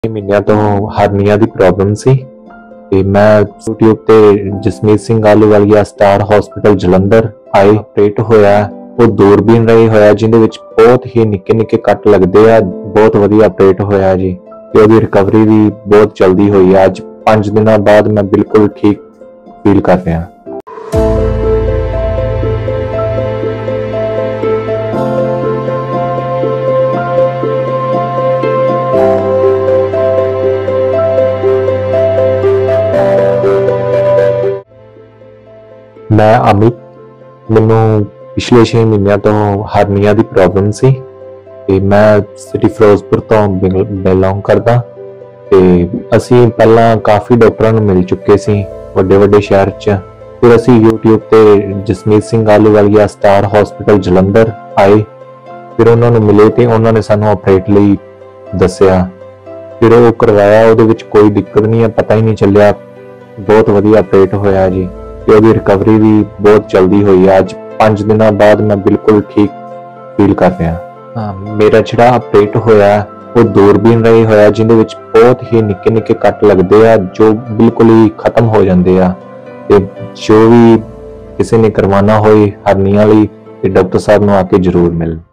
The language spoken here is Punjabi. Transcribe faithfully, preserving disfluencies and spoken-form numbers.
ਮਹੀਨਿਆਂ ਤੋਂ ਹਰਨੀਆਂ ਦੀ ਪ੍ਰੋਬਲਮ ਸੀ ਤੇ ਮੈਂ YouTube ਤੇ ਜਸਮੀਤ ਸਿੰਘ ਆਹਲੂਵਾਲੀਆ ਸਟਾਰ ਹਸਪੀਟਲ ਜਲੰਧਰ ਆਈ ਆਪਰੇਟ ਹੋਇਆ। ਉਹ ਦੂਰਬੀਨ ਰਹੀ ਹੋਇਆ ਜਿੰਦੇ ਵਿੱਚ ਬਹੁਤ ਹੀ ਨਿੱਕੇ ਨਿੱਕੇ ਕੱਟ ਲੱਗਦੇ ਆ। ਬਹੁਤ ਵਧੀਆ ਆਪਰੇਟ ਹੋਇਆ ਜੀ ਤੇ ਉਹਦੀ ਰਿਕਵਰੀ ਵੀ ਬਹੁਤ ਜਲਦੀ ਹੋਈ ਆ। ਅੱਜ ਪੰਜ ਦਿਨਾਂ ਬਾਅਦ ਮੈਂ ਬਿਲਕੁਲ ਠੀਕ ਫੀਲ ਕਰ ਰਿਹਾ। मैं अमित मैनू पिछले छे महीनों तो हरनिया की प्रॉब्लम सी ते मैं सिटी फिरोजपुर तो बिलोंग करदा ते असी पहला काफ़ी डॉक्टरों को मिल चुके सी वड्डे वड्डे शहर च। फिर असी यूट्यूब ते जसमीत सिंह आहलूवालिया स्टार हॉस्पिटल जलंधर आए। फिर उन्होंने मिले तो उन्होंने सानू ऑपरेट लई दस्सिया। फिर वो करवाया, उहदे विच कोई दिक्कत नहीं है, पता ही नहीं चलिया। बहुत वधिया ऑपरेट होया जी ਤੇ ਉਹਦੀ ਰਿਕਵਰੀ ਵੀ ਬਹੁਤ ਜਲਦੀ ਹੋਈ ਹੈ। ਅੱਜ ਪੰਜ ਦਿਨਾਂ ਬਾਅਦ ਮੈਂ ਬਿਲਕੁਲ ਠੀਕ ਫੀਲ ਕਰ ਰਿਹਾ। ਮੇਰਾ ਜਿਹੜਾ ਆਪਰੇਟ ਹੋਇਆ ਉਹ ਦੂਰਬੀਨ ਰਹੀ ਹੋਇਆ ਜਿੰਦੇ ਵਿੱਚ ਬਹੁਤ ਹੀ ਨਿੱਕੇ ਨਿੱਕੇ ਕੱਟ ਲੱਗਦੇ ਆ ਜੋ ਬਿਲਕੁਲ ਹੀ ਖਤਮ ਹੋ ਜਾਂਦੇ ਆ। ਤੇ ਜੋ ਵੀ ਕਿਸੇ ਨੇ ਕਰਵਾਉਣਾ ਹੋਏ ਹਰਨੀਆਂ ਲਈ ਤੇ ਡਾਕਟਰ ਸਾਹਿਬ ਨੂੰ ਆ ਕੇ ਜ਼ਰੂਰ ਮਿਲਣ।